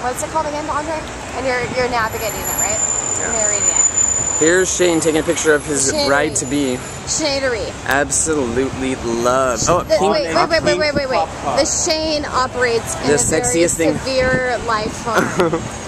what's it called again, Andre? And you're navigating it, right? You're narrating it. Here's Shane taking a picture of his bride-to-be. Shanery. Absolutely love. Oh, wait. The Shane operates in a very severe life form.